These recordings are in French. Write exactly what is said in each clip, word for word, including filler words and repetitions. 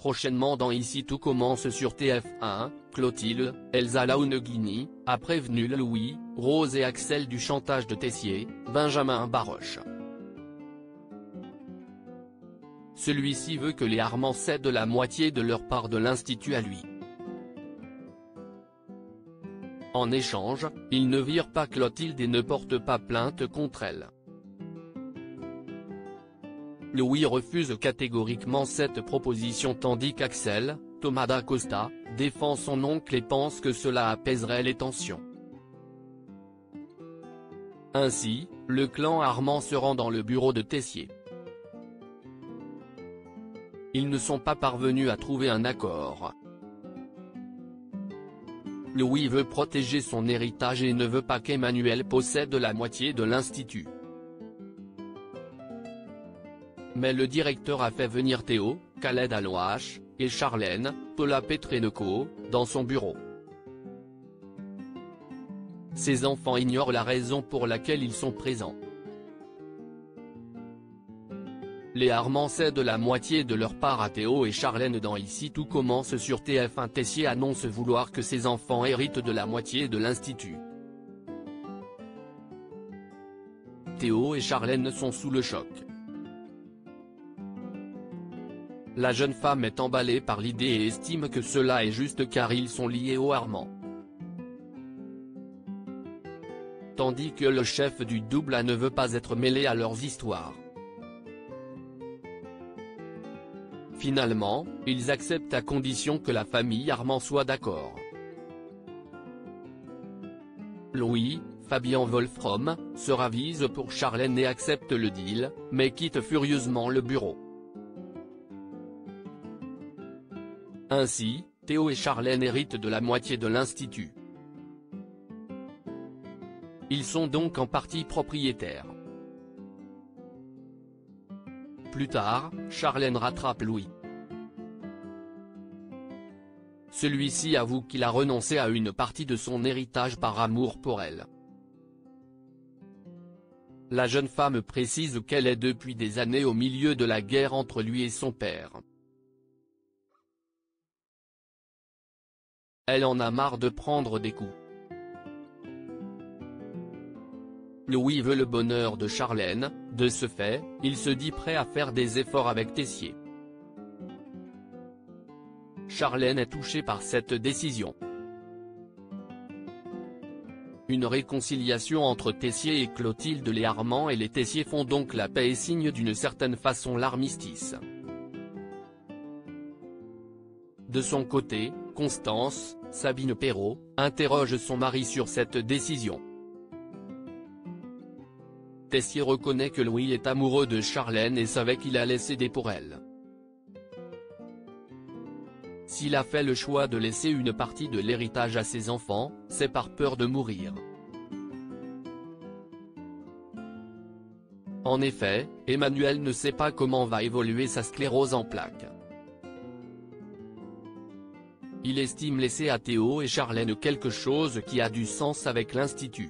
Prochainement dans Ici tout commence sur T F un, Clotilde, Elsa Launegini, a prévenu Louis, Rose et Axel du chantage de Tessier, Benjamin Baroche. Celui-ci veut que les Armands cèdent la moitié de leur part de l'Institut à lui. En échange, ils ne virent pas Clotilde et ne portent pas plainte contre elle. Louis refuse catégoriquement cette proposition tandis qu'Axel, Thomas d'Acosta, défend son oncle et pense que cela apaiserait les tensions. Ainsi, le clan Armand se rend dans le bureau de Tessier. Ils ne sont pas parvenus à trouver un accord. Louis veut protéger son héritage et ne veut pas qu'Emmanuel possède la moitié de l'Institut. Mais le directeur a fait venir Théo, Khaled Alouache, et Charlène, Paula Petrenko, dans son bureau. Ces enfants ignorent la raison pour laquelle ils sont présents. Les Armands cèdent la moitié de leur part à Théo et Charlène dans Ici tout commence sur T F un. Tessier annonce vouloir que ses enfants héritent de la moitié de l'Institut. Théo et Charlène sont sous le choc. La jeune femme est emballée par l'idée et estime que cela est juste car ils sont liés aux Armands. Tandis que le chef du double A ne veut pas être mêlé à leurs histoires. Finalement, ils acceptent à condition que la famille Armand soit d'accord. Louis, Fabien Wolfrom, se ravise pour Charlène et accepte le deal, mais quitte furieusement le bureau. Ainsi, Théo et Charlène héritent de la moitié de l'Institut. Ils sont donc en partie propriétaires. Plus tard, Charlène rattrape Louis. Celui-ci avoue qu'il a renoncé à une partie de son héritage par amour pour elle. La jeune femme précise qu'elle est depuis des années au milieu de la guerre entre lui et son père. Elle en a marre de prendre des coups. Louis veut le bonheur de Charlène, de ce fait, il se dit prêt à faire des efforts avec Tessier. Charlène est touchée par cette décision. Une réconciliation entre Tessier et Clotilde les Armands et les Tessier font donc la paix et signe d'une certaine façon l'armistice. De son côté, Constance, Sabine Perrault, interroge son mari sur cette décision. Tessier reconnaît que Louis est amoureux de Charlène et savait qu'il allait céder pour elle. S'il a fait le choix de laisser une partie de l'héritage à ses enfants, c'est par peur de mourir. En effet, Emmanuel ne sait pas comment va évoluer sa sclérose en plaques. Il estime laisser à Théo et Charlène quelque chose qui a du sens avec l'Institut.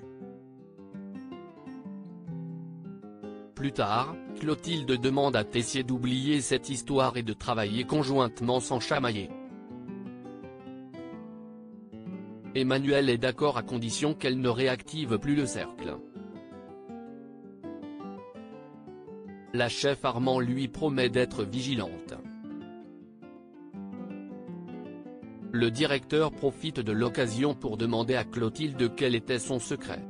Plus tard, Clotilde demande à Tessier d'oublier cette histoire et de travailler conjointement sans chamailler. Emmanuel est d'accord à condition qu'elle ne réactive plus le cercle. La chef Armand lui promet d'être vigilante. Le directeur profite de l'occasion pour demander à Clotilde quel était son secret.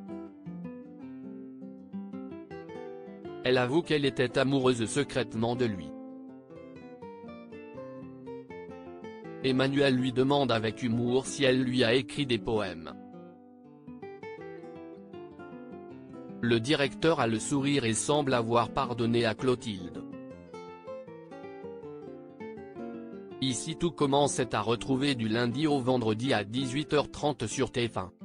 Elle avoue qu'elle était amoureuse secrètement de lui. Emmanuel lui demande avec humour si elle lui a écrit des poèmes. Le directeur a le sourire et semble avoir pardonné à Clotilde. Ici tout commence est à retrouver du lundi au vendredi à dix-huit heures trente sur T F un.